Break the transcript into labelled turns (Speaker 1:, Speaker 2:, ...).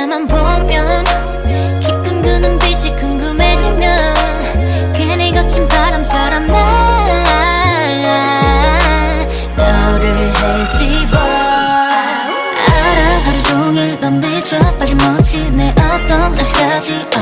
Speaker 1: 나만 보면 깊은 그 눈빛이 궁금해지면 괜히 거친 바람처럼 난 너를 헤집어. 알아 하루 종일 넌 미쳐 빠짐없이 내 어떤 날씨까지